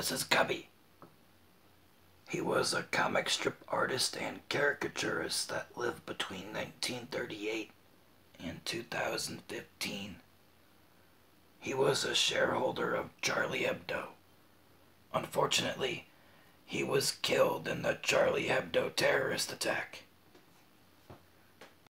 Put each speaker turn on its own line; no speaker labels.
This is Cubby. He was a comic strip artist and caricaturist that lived between 1938 and 2015. He was a shareholder of Charlie Hebdo. Unfortunately, he was killed in the Charlie Hebdo terrorist attack.